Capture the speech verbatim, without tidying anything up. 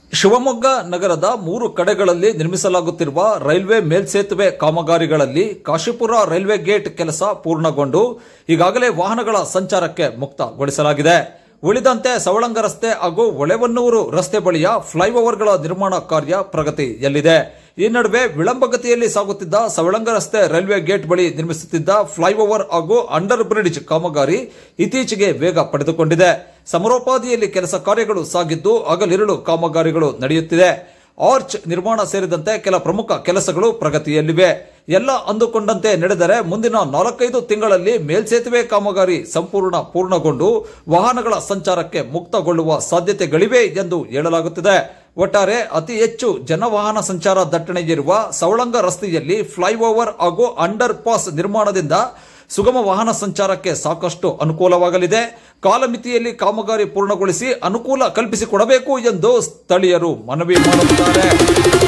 ಶಿವಮೊಗ್ಗ ನಗರದ ಮೂರು ಕಡೆಗಳಲ್ಲಿ ನಿರ್ಮಿಸಲಾಗುತ್ತಿರುವ ರೈಲ್ವೆ ಮೇಲ್ಸೇತುವೆ ಕಾಮಗಾರಿಗಳಲ್ಲಿ ಕಾಶಿಪುರ ರೈಲ್ವೆ ಗೇಟ್ ಕೆಲಸ ಪೂರ್ಣಗೊಂಡು ಈಗಾಗಲೇ ವಾಹನಗಳ ಸಂಚಾರಕ್ಕೆ ಮುಕ್ತಗೊಳಿಸಲಾಗಿದೆ. ಉಳಿದಂತೆ ಸವಳಂಗ ರಸ್ತೆ ಹಾಗೂ ಹೊಳೆಹೊನ್ನೂರು ರಸ್ತೆ ಬಳಿಯ ಫ್ಲೈಓವರ್ಗಳ ನಿರ್ಮಾಣ ಕಾರ್ಯ ಪ್ರಗತಿಯಲ್ಲಿದೆ. ಈ ನಡುವೆ ವಿಳಂಬಗತಿಯಲ್ಲಿ ಸಾಗುತ್ತಿದ್ದ ಸವಳಂಗ ರಸ್ತೆ ರೈಲ್ವೆ ಗೇಟ್ ಬಳಿ ನಿರ್ಮಿಸುತ್ತಿದ್ದ ಫ್ಲೈಓವರ್ ಹಾಗೂ ಅಂಡರ್ ಬ್ರಿಡ್ಜ್ ಕಾಮಗಾರಿ ಇತ್ತೀಚೆಗೆ ವೇಗ ಪಡೆದುಕೊಂಡಿದೆ. ಸಮರೋಪಾದಿಯಲ್ಲಿ ಕೆಲಸ ಕಾರ್ಯಗಳು ಸಾಗಿದ್ದು ಹಗಲಿರುಳು ಕಾಮಗಾರಿಗಳು ನಡೆಯುತ್ತಿದೆ. ಆರ್ಚ್ ನಿರ್ಮಾಣ ಸೇರಿದಂತೆ ಕೆಲ ಪ್ರಮುಖ ಕೆಲಸಗಳು ಪ್ರಗತಿಯಲ್ಲಿವೆ. ಎಲ್ಲ ಅಂದುಕೊಂಡಂತೆ ನಡೆದರೆ ಮುಂದಿನ ನಾಲ್ಕೈದು ತಿಂಗಳಲ್ಲಿ ಮೇಲ್ಸೇತುವೆ ಕಾಮಗಾರಿ ಸಂಪೂರ್ಣ ಪೂರ್ಣಗೊಂಡು ವಾಹನಗಳ ಸಂಚಾರಕ್ಕೆ ಮುಕ್ತಗೊಳ್ಳುವ ಸಾಧ್ಯತೆಗಳಿವೆ ಎಂದು ಹೇಳಲಾಗುತ್ತಿದೆ. ಒಟ್ಟಾರೆ ಅತಿ ಹೆಚ್ಚು ಜನವಾಹನ ಸಂಚಾರ ದಟ್ಟಣೆ ಇರುವ ಸವಳಂಗ ರಸ್ತೆಯಲ್ಲಿ ಫ್ಲೈಓವರ್ ಹಾಗೂ ಅಂಡರ್ ಪಾಸ್ ನಿರ್ಮಾಣದಿಂದ ಸುಗಮ ವಾಹನ ಸಂಚಾರಕ್ಕೆ ಸಾಕಷ್ಟು ಅನುಕೂಲವಾಗಲಿದೆ. ಕಾಲಮಿತಿಯಲ್ಲಿ ಕಾಮಗಾರಿ ಪೂರ್ಣಗೊಳಿಸಿ ಅನುಕೂಲ ಕಲ್ಪಿಸಿಕೊಡಬೇಕು ಎಂದು ಸ್ಥಳೀಯರು ಮನವಿ ಮಾಡುತ್ತಾರೆ.